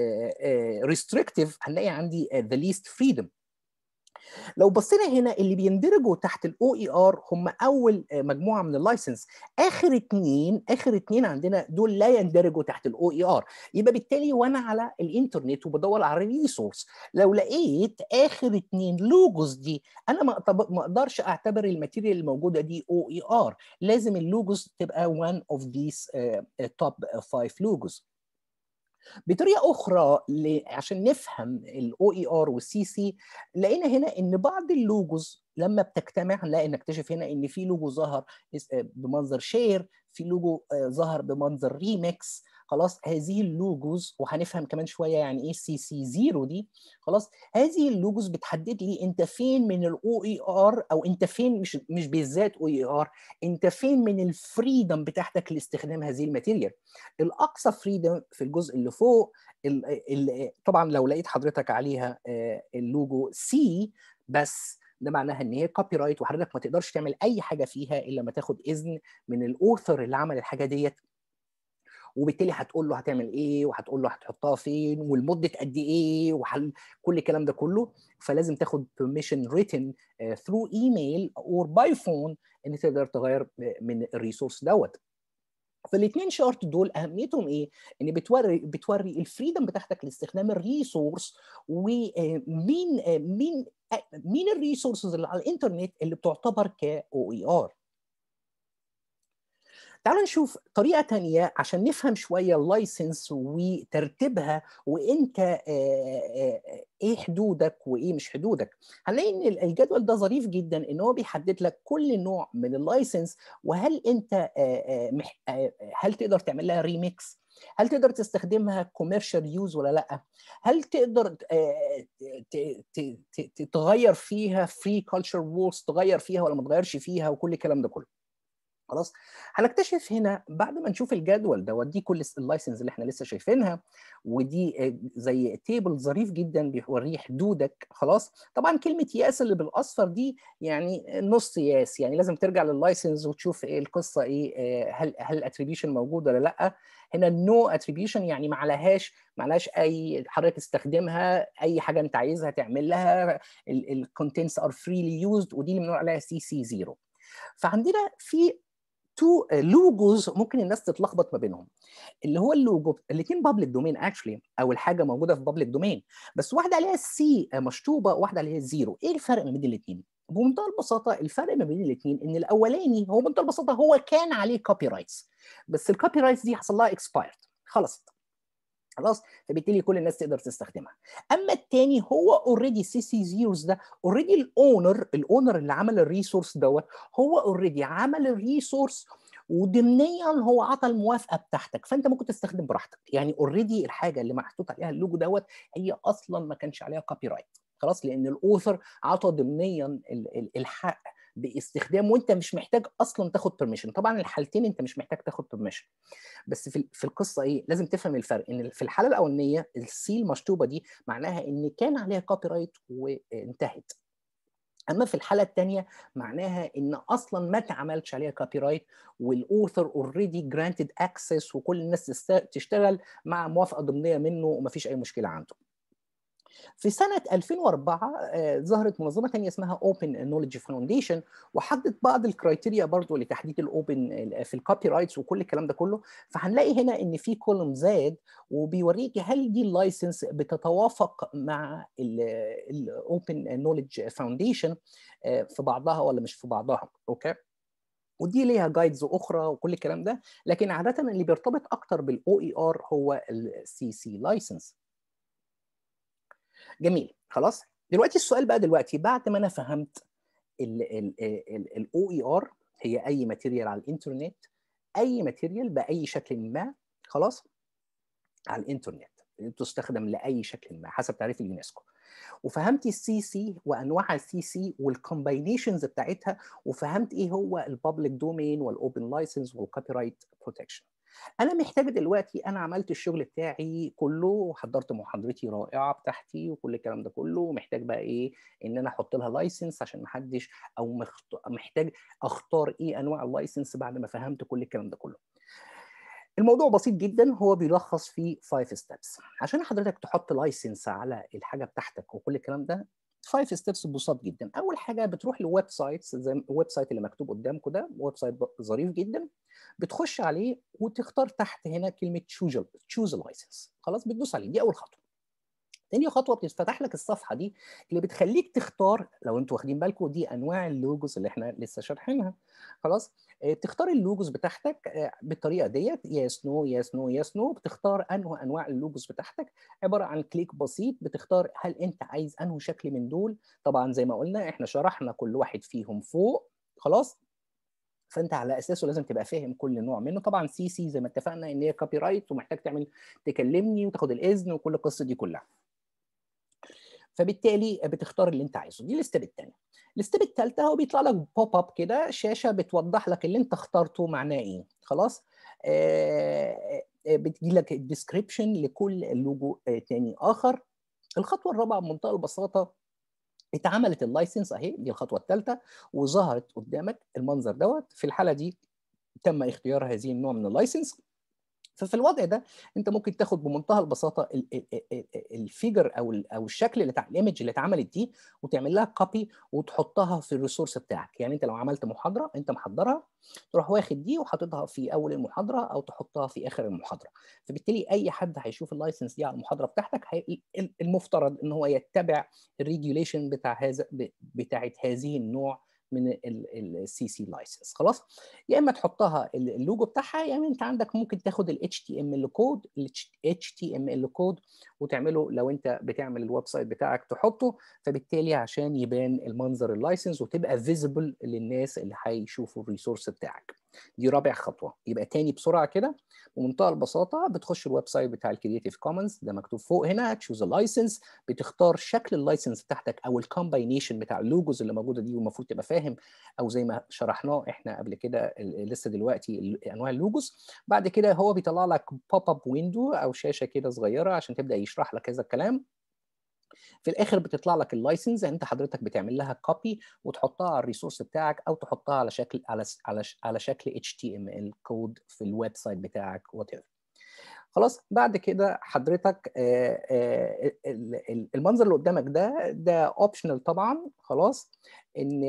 ريستريكتيف هنلاقي عندي ذا ليست فريدم. لو بصينا هنا اللي بيندرجوا تحت الاو اي ار هم اول مجموعه من اللايسنس، اخر اثنين اخر اثنين عندنا دول لا يندرجوا تحت الاو اي ار. يبقى بالتالي وانا على الانترنت وبدور على ريسورس لو لقيت اخر اثنين لوجوز دي، انا ما اقدرش اعتبر الماتيريال الموجوده دي او اي ار، لازم اللوجوز تبقى one of these uh, top five logos. بطريقه اخرى عشان نفهم الاو اي ار والسي سي، لقينا هنا ان بعض اللوجوز لما بتجتمع هنلاقي نكتشف هنا ان في لوجو ظهر بمنظر شير، في لوجو ظهر بمنظر ريميكس، خلاص. هذه اللوجوز وهنفهم كمان شويه يعني ايه سي سي زيرو دي، خلاص. هذه اللوجوز بتحدد لي انت فين من الاو اي ار، او انت فين، مش مش بالذات او اي ار، انت فين من الفريدم بتاعتك لاستخدام هذه الماتيريال. الاقصى فريدم في الجزء اللي فوق، ال ال طبعا لو لقيت حضرتك عليها اللوجو سي بس، ده معناها ان هي كوبي رايت، وحضرتك ما تقدرش تعمل اي حاجه فيها الا ما تاخد اذن من الاوثر اللي عمل الحاجه ديت، وبالتالي هتقول له هتعمل ايه، وهتقول له هتحطها فين، والمده قد ايه، وحل كل الكلام ده كله. فلازم تاخد permission written uh, through email or by phone ان تقدر تغير من الريسورس دوت. فالاثنين شارت دول اهميتهم ايه؟ ان بتوري بتوري الفريدم بتاعتك لاستخدام الريسورس، ومين مين مين الريسورسز اللي على الانترنت اللي بتعتبر ك او اي ار. تعالوا نشوف طريقة تانية عشان نفهم شوية اللايسنس وترتيبها، وانت آه، آه، ايه حدودك وايه مش حدودك. هنلاقي ان الجدول ده ظريف جدا، ان هو بيحدد لك كل نوع من اللايسنس، وهل انت آه، آه، مح- آه، هل تقدر تعمل لها ريميكس، هل تقدر تستخدمها كوميرشال يوز ولا لا، هل تقدر آه، ت- ت- ت- تغير فيها فري كلتشر وورز، تغير فيها ولا ما تغيرش فيها، وكل الكلام ده كله. خلاص، هنكتشف هنا بعد ما نشوف الجدول ده، ودي كل اللايسنس اللي احنا لسه شايفينها، ودي زي تيبل ظريف جدا بيوريه حدودك. خلاص، طبعا كلمه ياس اللي بالاصفر دي يعني نص ياس، يعني لازم ترجع لللايسنس وتشوف ايه القصه، ايه هل هل الاتريبيوشن موجود ولا لا. هنا نو اتريبيوشن يعني ما عليهاش ما عليهاش اي حضرتك تستخدمها، اي حاجه انت عايزها تعمل لها، الكونتنتس ار فريلي يوزد، ودي اللي بنقول عليها سي سي صفر. فعندنا في تو لوجوز ممكن الناس تتلخبط ما بينهم، اللي هو اللوجو الاثنين بابليك دومين اكشلي، او الحاجه موجوده في بابليك دومين، بس واحده عليها سي مشطوبه واحده عليها زيرو. ايه الفرق ما بين الاثنين؟ بمنتهى البساطه الفرق ما بين الاثنين ان الاولاني هو بمنتهى البساطه هو كان عليه كوبي رايتس، بس الكوبي رايتس دي حصل لها اكسبايرد، خلصت. خلاص، فبالتالي كل الناس تقدر تستخدمها. اما الثاني هو اوريدي سي سي زيروز، ده اوريدي الاونر الاونر اللي عمل الريسورس دوت هو اوريدي عمل الريسورس، وضمنيا هو عطى الموافقه بتاعتك، فانت ممكن تستخدم براحتك. يعني اوريدي الحاجه اللي محطوط عليها اللوجو دوت هي اصلا ما كانش عليها كوبي رايت، خلاص، لان الاوثر عطى ضمنيا الحق باستخدام، وانت مش محتاج اصلا تاخد بيرميشن. طبعا الحالتين انت مش محتاج تاخد بيرميشن، بس في في القصه ايه لازم تفهم الفرق، ان في الحاله الاولانيه السي المشطوبه دي معناها ان كان عليها كوبي رايت وانتهت، اما في الحاله الثانيه معناها ان اصلا ما اتعملش عليها كوبي رايت، والاوثر اوريدي جرانتد اكسس، وكل الناس تشتغل مع موافقه ضمنيه منه ومفيش اي مشكله عنده. في سنة ألفين وأربعة آه، ظهرت منظمة ثانية اسمها Open Knowledge Foundation، وحدت بعض الكرايتيريا برضو لتحديد الاوبن في الكوبي رايتس وكل الكلام ده كله. فهنلاقي هنا ان في كولوم زاد وبيوريك هل دي اللايسنس بتتوافق مع الاوبن نوليدج فاونديشن في بعضها ولا مش في بعضها. اوكي، ودي ليها جايدز اخرى وكل الكلام ده، لكن عاده اللي بيرتبط اكتر بالاو اي ار هو السي سي لايسنس. جميل، خلاص. دلوقتي السؤال بقى، دلوقتي بعد ما انا فهمت الاو اي ار هي اي ماتيريال على الانترنت، اي ماتيريال باي شكل ما، خلاص، على الانترنت تستخدم لاي شكل ما حسب تعريف اليونسكو، وفهمت السي سي وانواع السي سي والكومباينيشنز بتاعتها، وفهمت ايه هو البابليك دومين والاوبن لايسنس والكوبي رايت بروتكشن. انا محتاج دلوقتي، انا عملت الشغل بتاعي كله وحضرت محاضرتي رائعه بتاعتي وكل الكلام ده كله، محتاج بقى ايه؟ ان انا احط لها لايسنس عشان ما حدش، او محتاج اختار ايه انواع اللايسنس بعد ما فهمت كل الكلام ده كله. الموضوع بسيط جدا، هو بيلخص في خمس ستيبس عشان حضرتك تحط لايسنس على الحاجه بتاعتك وكل الكلام ده. خمس ستيبس بسيط جدا. اول حاجه بتروح لويب سايتس، زي الويب سايت اللي مكتوب قدامكم ده، ويب سايت ظريف جدا، بتخش عليه وتختار تحت هنا كلمه تشوز لايسنس، خلاص، بتدوس عليه، دي اول خطوه. تاني خطوه بتفتح لك الصفحه دي اللي بتخليك تختار، لو انتوا واخدين بالكم دي انواع اللوجوز اللي احنا لسه شارحينها، خلاص، بتختار اللوجوز بتاعتك بالطريقه ديت، يس نو يس نو يس نو، بتختار انه انواع اللوجوز بتاعتك عباره عن كليك بسيط، بتختار هل انت عايز انه شكل من دول. طبعا زي ما قلنا احنا شرحنا كل واحد فيهم فوق، خلاص، فانت على اساسه لازم تبقى فاهم كل نوع منه. طبعا سي سي زي ما اتفقنا ان هي كوبي رايت ومحتاج تعمل تكلمني وتاخد الاذن وكل القصه دي كلها، فبالتالي بتختار اللي انت عايزه. دي الستيب الثانيه. الستيب الثالثه هو بيطلع لك بوب اب كده، شاشه بتوضح لك اللي انت اخترته معناه ايه، خلاص. آه بتجي لك الديسكريبشن لكل لوجو ثاني اخر. الخطوه الرابعه بمنتهى البساطه، اتعملت اللايسنس اهي، دي الخطوه الثالثه، وظهرت قدامك المنظر دوت. في الحاله دي تم اختيار هذه النوع من اللايسنس. ففي الوضع ده انت ممكن تاخد بمنتهى البساطه الفيجر او او الشكل اللي الايمج اللي اتعملت دي، وتعمل لها كوبي وتحطها في الريسورس بتاعك. يعني انت لو عملت محاضره انت محضرها، تروح واخد دي وحاططها في اول المحاضره او تحطها في اخر المحاضره، فبالتالي اي حد هيشوف اللايسنس دي على المحاضره بتاعتك هي المفترض ان هو يتبع الريجوليشن بتاع هذا بتاعت هذه النوع من السي سي لايسنس. خلاص، يا اما تحطها اللوجو بتاعها، يا اما انت عندك ممكن تاخد ال اتش تي ام ال كود ال اتش تي ام ال كود وتعمله لو انت بتعمل الويب سايت بتاعك تحطه، فبالتالي عشان يبان المنظر اللايسنس وتبقى فيزبل للناس اللي هيشوفوا الريسورس بتاعك. دي رابع خطوه. يبقى تاني بسرعه كده بمنتهى البساطه، بتخش الويب سايت بتاع الكرييتيف كومنز، ده مكتوب فوق هنا تشوز لايسنس، بتختار شكل اللايسنس بتاعتك او الكومباينيشن بتاع اللوجوز اللي موجوده دي، والمفروض تبقى فاهم او زي ما شرحناه احنا قبل كده لسه دلوقتي انواع اللوجوز. بعد كده هو بيطلع لك بوب اب ويندو او شاشه كده صغيره عشان تبدا يشرح لك هذا الكلام. في الاخر بتطلع لك اللايسنس، انت حضرتك بتعمل لها كوبي وتحطها على الريسورس بتاعك او تحطها على شكل على على على شكل اتش تي ام ال كود في الويب سايت بتاعك وات ايفر. خلاص، بعد كده حضرتك آآ آآ المنظر اللي قدامك ده ده اوبشنال طبعا. خلاص، ان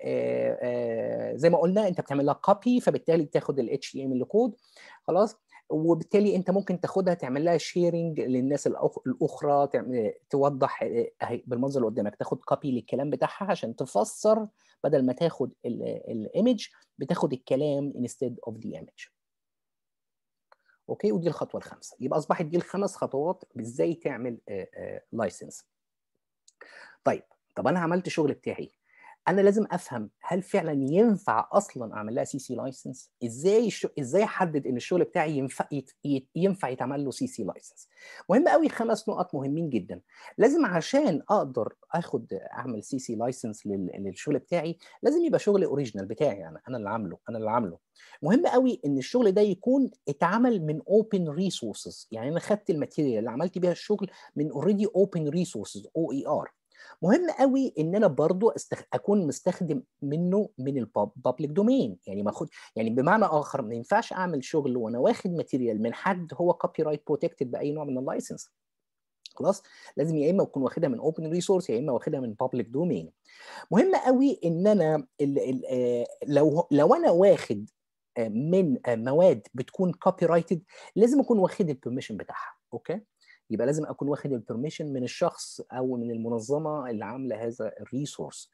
آآ زي ما قلنا انت بتعمل لها كوبي، فبالتالي تاخد ال اتش تي ام ال كود. خلاص، وبالتالي انت ممكن تاخدها تعمل لها شيرنج للناس الاخرى، توضح اهي بالمنظر اللي قدامك، تاخد كوبي للكلام بتاعها عشان تفسر، بدل ما تاخد الايمج بتاخد الكلام instead of the image. اوكي، ودي الخطوه الخامسه. يبقى اصبحت دي الخمس خطوات ازاي تعمل لايسنس. طيب، طب انا عملت الشغل بتاعي، انا لازم افهم هل فعلا ينفع اصلا اعمل لها سي سي لايسنس؟ ازاي الشو... ازاي احدد ان الشغل بتاعي ينفع يت... ينفع يتعمل له سي سي لايسنس؟ مهم قوي، خمس نقط مهمين جدا. لازم عشان اقدر اخد اعمل سي سي لايسنس لل... للشغل بتاعي، لازم يبقى شغل اوريجينال بتاعي انا انا اللي عامله انا اللي عامله مهم قوي ان الشغل ده يكون اتعمل من اوبن ريسورسز، يعني انا خدت الماتيريال اللي عملت بيها الشغل من اوريدي اوبن ريسورسز او اي ار. مهم قوي ان انا برضو استخ... اكون مستخدم منه من البابليك دومين، يعني ما اخد يعني بمعنى اخر ما ينفعش اعمل شغل وانا واخد ماتيريال من حد هو كوبي رايت بروتكتد باي نوع من اللايسنس. خلاص، لازم يا اما اكون واخدها من اوبن ريسورس يا اما واخدها من بابليك دومين. مهم قوي ان انا ال... ال... لو لو انا واخد من مواد بتكون كوبي رايتد، لازم اكون واخد البرميشن بتاعها. اوكي، يبقى لازم اكون واخد البرميشن من الشخص او من المنظمه اللي عامله هذا الريسورس.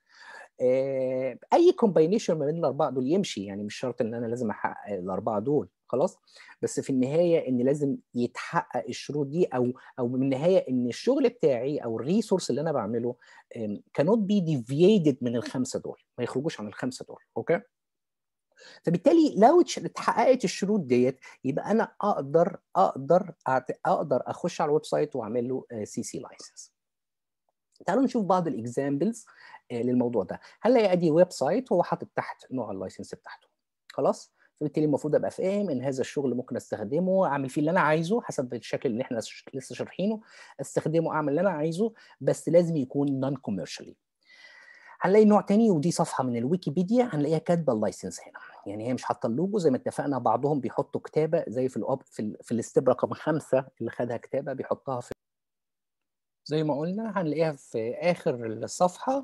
اي كومباينيشن ما بين الاربعه دول يمشي، يعني مش شرط ان انا لازم احقق الاربعه دول. خلاص، بس في النهايه ان لازم يتحقق الشروط دي، او او من النهايه ان الشغل بتاعي او الريسورس اللي انا بعمله cannot be deviated من الخمسه دول، ما يخرجوش عن الخمسه دول. اوكي، فبالتالي لو اتحققت الشروط ديت، يبقى انا اقدر اقدر اقدر اخش على الويب سايت واعمل له سي سي لايسنس. تعالوا نشوف بعض الاكزامبلز للموضوع ده. هنلاقي ادي ويب سايت هو حاطط تحت نوع اللايسنس بتاعته. خلاص، فبالتالي المفروض ابقى فاهم ان هذا الشغل ممكن استخدمه اعمل فيه اللي انا عايزه حسب الشكل اللي احنا لسه شارحينه، استخدمه اعمل اللي انا عايزه، بس لازم يكون نون كوميرشالي. هنلاقي نوع تاني، ودي صفحه من الويكيبيديا هنلاقيها كاتبه اللايسنس هنا، يعني هي مش حاطه اللوجو زي ما اتفقنا. بعضهم بيحطوا كتابه زي في الأوب في, ال في الاستيب رقم خمسه اللي خدها كتابه بيحطها في، زي ما قلنا هنلاقيها في اخر الصفحه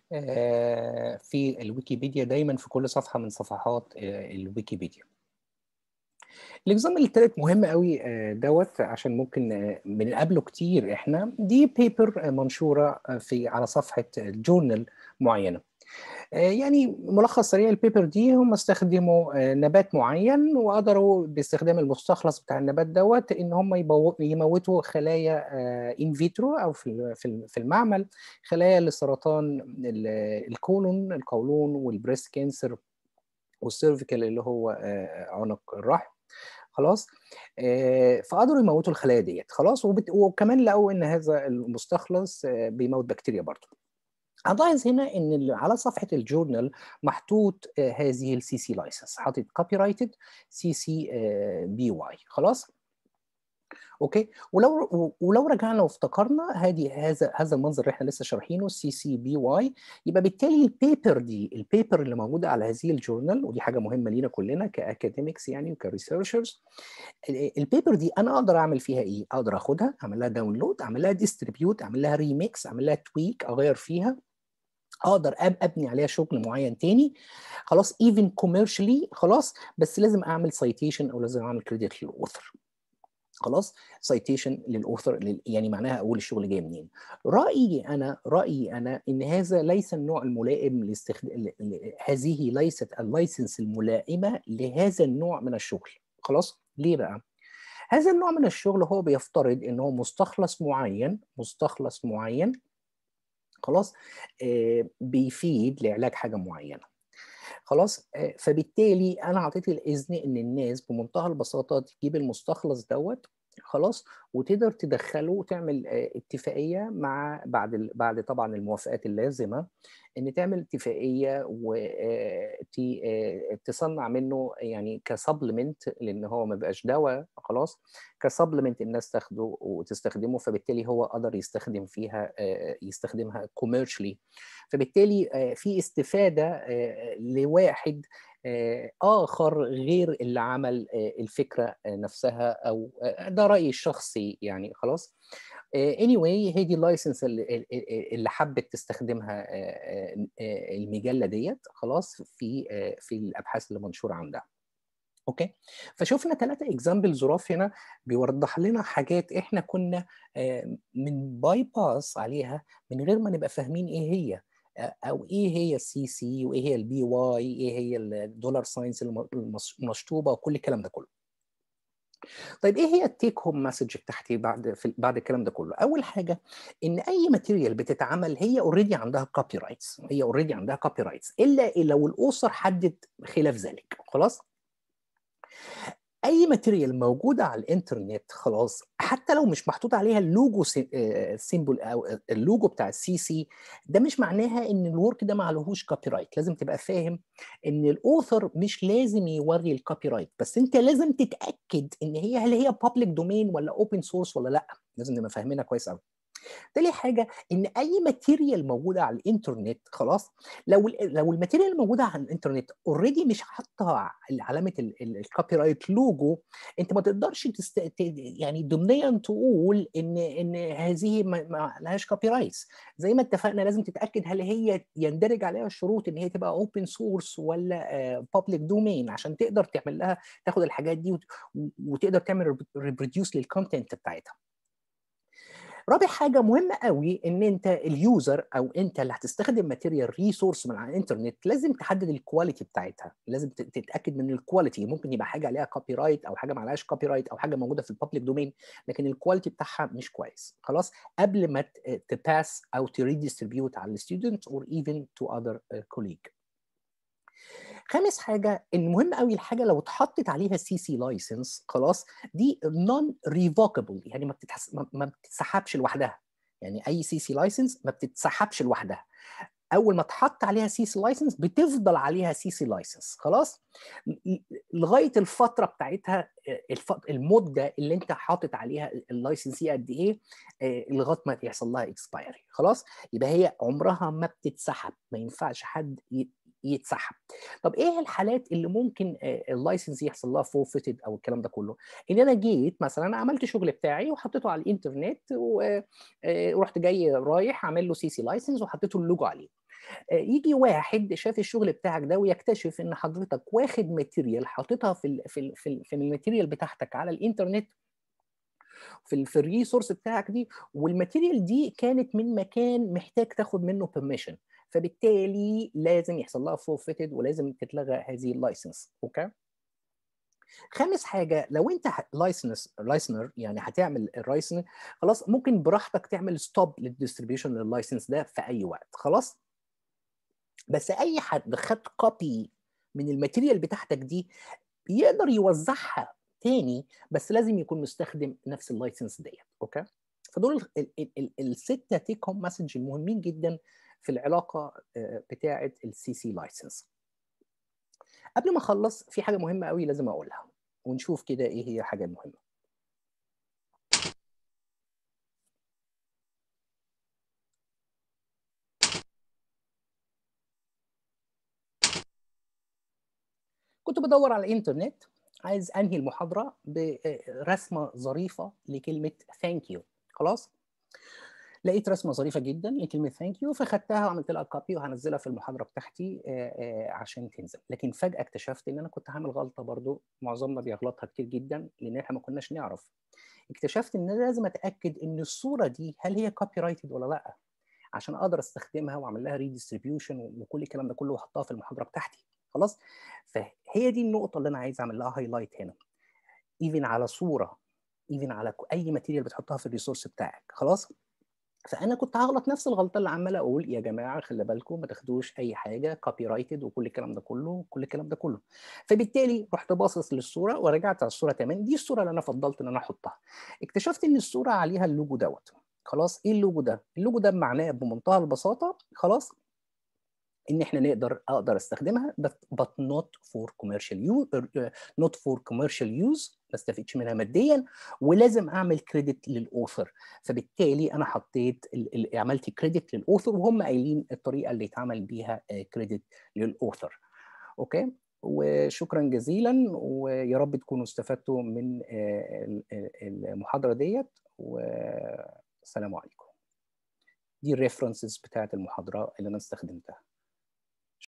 في الويكيبيديا، دايما في كل صفحه من صفحات الويكيبيديا. الاكزامبل الثالث مهم قوي دوت عشان ممكن بنقابله كتير احنا. دي بيبر منشوره في على صفحه جورنال معينه. يعني ملخص سريع، البيبر دي هم استخدموا نبات معين وقدروا باستخدام المستخلص بتاع النبات دوت ان هم يموتوا خلايا ان فيترو او في في المعمل، خلايا لسرطان الكولون القولون والبريست كانسر والسيرفيكال اللي هو عنق الرحم. خلاص، فقدروا يموتوا الخلايا ديت. خلاص، وكمان لقوا ان هذا المستخلص بيموت بكتيريا برضه. هنلاحظ هنا ان على صفحه الجورنال محطوط هذه السي سي لايسنس، حاطط كوبي رايتد سي سي بي واي. خلاص، اوكي، ولو ولو رجعنا وافتكرنا هذه هذا هذا المنظر اللي احنا لسه شارحينه السي سي بي واي، يبقى بالتالي البيبر دي البيبر اللي موجوده على هذه الجورنال، ودي حاجه مهمه لينا كلنا كاكاديميكس يعني وكريسيرشرز. البيبر دي انا اقدر اعمل فيها ايه؟ اقدر اخدها اعمل لها داونلود، اعمل لها ديستريبيوت، اعمل لها ريميكس، اعمل لها تويك، اغير فيها، اقدر ابني عليها شغل معين تاني. خلاص، ايفن كوميرشالي. خلاص، بس لازم اعمل سايتيشن او لازم اعمل كريدت للاوثر. خلاص سايتيشن للاوثر، يعني معناها اقول الشغل جاي منين. رايي انا رايي انا ان هذا ليس النوع الملائم لاستخدام، هذه ليست اللايسنس الملائمه لهذا النوع من الشغل. خلاص ليه بقى؟ هذا النوع من الشغل هو بيفترض ان هو مستخلص معين مستخلص معين خلاص آه بيفيد لعلاج حاجه معينه. خلاص آه فبالتالي انا اعطيت الاذن ان الناس بمنتهى البساطه تجيب المستخلص دوت خلاص، وتقدر تدخله وتعمل آه اتفاقيه مع بعد ال... بعد طبعا الموافقات اللازمه، ان تعمل اتفاقيه وتصنع منه يعني كسبلمنت، لان هو ما بقاش دواء خلاص، كسبلمنت الناس تاخده وتستخدمه، فبالتالي هو قدر يستخدم فيها يستخدمها كوميرشلي، فبالتالي في استفاده لواحد اخر غير اللي عمل الفكره نفسها، او ده رايي الشخصي يعني. خلاص anyway هي دي اللايسنس اللي, اللي حبت تستخدمها المجله ديت خلاص في في الابحاث اللي منشوره عندها. اوكي، فشوفنا ثلاثه اكزامبل ظراف هنا بيوضح لنا حاجات احنا كنا من باي باس عليها من غير ما نبقى فاهمين ايه هي، او ايه هي السي سي وايه هي البي واي، ايه هي الدولار ساينز المشطوبه وكل الكلام ده كله. طيب ايه هي التيك هوم مسج بتاعتي بعد في بعد الكلام ده كله؟ اول حاجه ان اي ماتيريال بتتعمل هي اوريدي عندها كوبي رايتس، هي اوريدي عندها كوبي رايتس الا لو الاوثر حدد خلاف ذلك. خلاص اي ماتيريال موجوده على الانترنت خلاص حتى لو مش محطوط عليها اللوجو سيمبل او اللوجو بتاع السي سي، ده مش معناها ان الورك ده ما عليهوش كوبي رايت. لازم تبقى فاهم ان الاوثر مش لازم يوري الكوبي رايت، بس انت لازم تتاكد ان هي هل هي بابليك دومين ولا اوبن سورس ولا لا، لازم نبقى فاهمينها كويس قوي. تاني حاجه ان اي ماتيريال موجوده على الانترنت خلاص، لو لو الماتيريال موجوده على الانترنت اوريدي مش حاطه علامه الكوبي رايت لوجو، انت ما تقدرش تست... يعني ضمنيا تقول ان ان هذه ما, ما لهاش كوبي رايتس. زي ما اتفقنا لازم تتاكد هل هي يندرج عليها الشروط ان هي تبقى اوبن سورس ولا بابليك دومين، عشان تقدر تعمل لها تاخد الحاجات دي وت... وتقدر تعمل ريبروديوس للكونتنت بتاعتها. رابع حاجه مهمه قوي ان انت اليوزر او انت اللي هتستخدم ماتيريال ريسورس من على الانترنت لازم تحدد الكواليتي بتاعتها، لازم تتاكد من الكواليتي. ممكن يبقى حاجه عليها كوبي رايت او حاجه ما عليهاش كوبي رايت او حاجه موجوده في الببليك دومين لكن الكواليتي بتاعها مش كويس خلاص قبل ما تباس او تريديستريبيوت على الستودنت اور ايفن تو اذر كوليج. خامس حاجه ان مهم قوي الحاجه لو اتحطت عليها سي سي لايسنس خلاص دي نون ريفوكابل، يعني ما بتتحس... ما بتتسحبش لوحدها. يعني اي سي سي لايسنس ما بتتسحبش لوحدها، اول ما تحط عليها سي سي لايسنس بتفضل عليها سي سي لايسنس خلاص لغايه الفتره بتاعتها، المده اللي انت حاطط عليها اللايسنس دي قد ايه لغايه ما يحصل لها اكسبايري خلاص. يبقى هي عمرها ما بتتسحب، ما ينفعش حد يتسحب. طب ايه الحالات اللي ممكن اللايسنس يحصل لها فورفيتد او الكلام ده كله؟ ان انا جيت مثلا عملت شغل بتاعي وحطيته على الانترنت ورحت جاي رايح عامل له سي سي لايسنس وحطيته اللوجو عليه، يجي واحد شاف الشغل بتاعك ده ويكتشف ان حضرتك واخد ماتيريال حاططها في ال في ال في, ال في الماتيريال بتاعتك على الانترنت في في الريسورس بتاعك دي، والماتيريال دي كانت من مكان محتاج تاخد منه بيرميشن، فبالتالي لازم يحصل لها فورفيتد ولازم تتلغى هذه اللايسنس. اوكي. خامس حاجه لو انت لايسنس لايسنر يعني هتعمل اللايسنس خلاص ممكن براحتك تعمل ستوب للديستريبيوشن لللايسنس ده في اي وقت خلاص. بس اي حد خد كوبي من الماتيريال بتاعتك دي يقدر يوزعها تاني، بس لازم يكون مستخدم نفس اللايسنس ديت. اوكي. فدول السته تيك هوم مسج المهمين جدا في العلاقه بتاعه السي سي لايسنس. قبل ما اخلص في حاجه مهمه قوي لازم اقولها ونشوف كده ايه هي الحاجه المهمه. كنت بدور على الانترنت عايز انهي المحاضره برسمه ظريفه لكلمه ثانك يو خلاص. لقيت رسمه ظريفه جدا لكلمه ثانك يو، فخدتها وعملت لها كوبي وهنزلها في المحاضره بتاعتي عشان تنزل. لكن فجاه اكتشفت ان انا كنت هعمل غلطه برضو معظمنا بيغلطها كتير جدا لان احنا ما كناش نعرف. اكتشفت ان انا لازم اتاكد ان الصوره دي هل هي كوبي رايتد ولا لا، عشان اقدر استخدمها واعمل لها ريديستريبيوشن وكل الكلام ده كله واحطها في المحاضره بتاعتي. خلاص، فهي دي النقطه اللي انا عايز اعمل لها هايلايت هنا. ايفن على صوره، ايفن على اي ماتيريال بتحطها في الريسورس بتاعك. خلاص، فانا كنت هغلط نفس الغلطه اللي عمال اقول يا جماعه خلي بالكم ما تاخدوش اي حاجه كوبي رايتد وكل الكلام ده كله كل الكلام ده كله. فبالتالي رحت باصص للصوره ورجعت على الصوره تمام، دي الصوره اللي انا فضلت ان انا احطها. اكتشفت ان الصوره عليها اللوجو دوت. خلاص، ايه اللوجو ده؟ اللوجو ده معناه بمنتهى البساطه خلاص ان احنا نقدر اقدر استخدمها but, but not for commercial use not for commercial use ما استفدش منها ماديا، ولازم اعمل كريدت للاوثر. فبالتالي انا حطيت ال... عملت كريدت للاوثر وهم قايلين الطريقه اللي يتعمل بيها كريدت للاوثر. اوكي، وشكرا جزيلا، ويا رب تكونوا استفدتوا من المحاضره ديت، والسلام عليكم. دي الريفرنسز بتاعت المحاضره اللي انا استخدمتها.